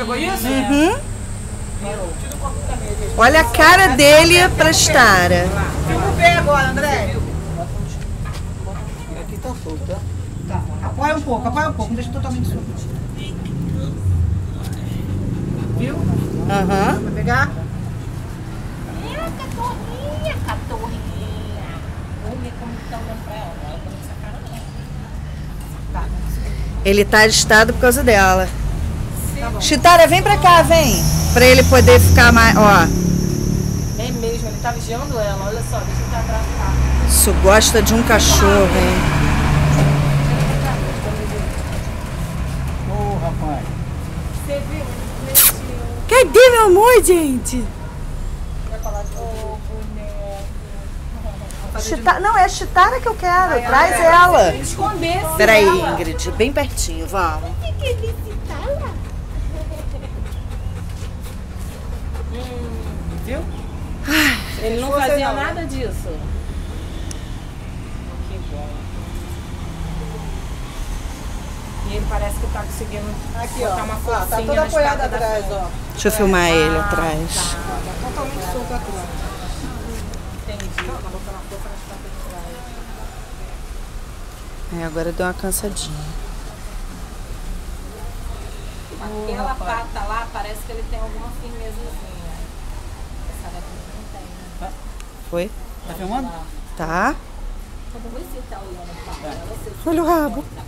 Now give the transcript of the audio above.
pegou isso? Uhum. Olha a cara dele pra Stara. Filma o pé agora, André. Aqui tá solto, tá? Tá. Apoia um pouco, não deixa totalmente solto. Viu? Aham. Vai pegar? Catorrinha. Vamos ver como tá olhando pra ela. Ela tá com essa cara não. Tá. Ele tá agitado por causa dela. Chitara, vem pra cá, vem. Pra ele poder ficar mais. Ó. É mesmo, ele tá vigiando ela. Olha só, deixa eu estar atrás do carro. Isso gosta de um cachorro, hein? Ô, rapaz. Você viu? Cadê meu amor, gente? Vai falar de ô, boneco. Não, é a Chitara que eu quero. Traz ela. Esconder. Peraí, Ingrid, bem pertinho, vamos. Viu? Ele não fazia nada disso. Que bom. E ele parece que tá conseguindo Aqui, ó. botar uma forcinha Tá toda nas apoiada patas da atrás, frente. ó. Deixa eu filmar ele atrás. Tá totalmente solto atrás. Entendi. Tá botando a força nas patas de trás. É, agora deu uma cansadinha. Aquela pata lá, parece que ele tem alguma firmezazinha. Essa daqui não tem, né? Foi? Tá filmando? Tá. Você tá olhando pra ela, você Olha o rabo.